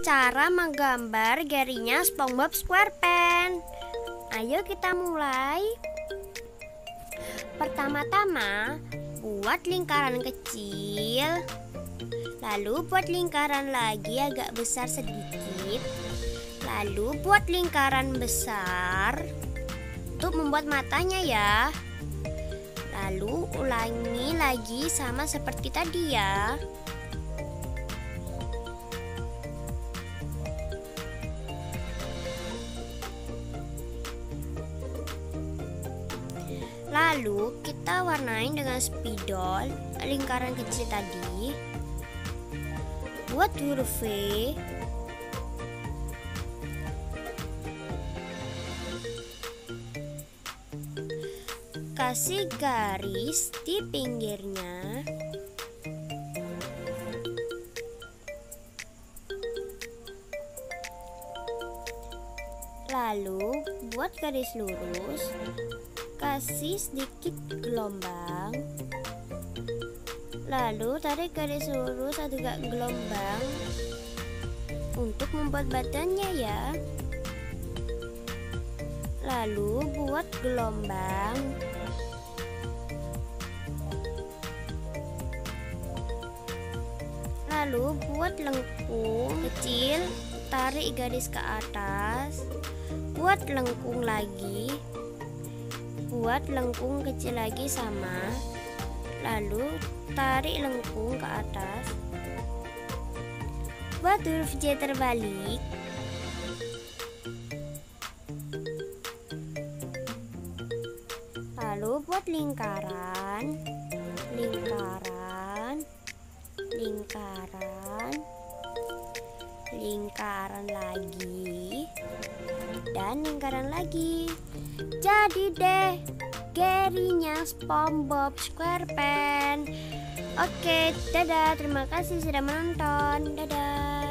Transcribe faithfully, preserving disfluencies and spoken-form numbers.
Cara menggambar Gary-nya SpongeBob SquarePants. Ayo kita mulai. Pertama-tama buat lingkaran kecil, lalu buat lingkaran lagi agak besar sedikit, lalu buat lingkaran besar untuk membuat matanya ya. Lalu ulangi lagi sama seperti tadi ya. Lalu kita warnain dengan spidol lingkaran kecil tadi. Buat huruf V, kasih garis di pinggirnya. Lalu buat garis lurus, kasih sedikit gelombang, lalu tarik garis lurus agak gelombang untuk membuat badannya ya. Lalu buat gelombang, lalu buat lengkung kecil, tarik garis ke atas, buat lengkung lagi. Buat lengkung kecil lagi sama, lalu tarik lengkung ke atas. Buat huruf J terbalik, lalu buat lingkaran, lingkaran, lingkaran, lingkaran lagi, dan lingkaran lagi. Jadi deh Gary-nya SpongeBob SquarePants. Oke, dadah. Terima kasih sudah menonton. Dadah.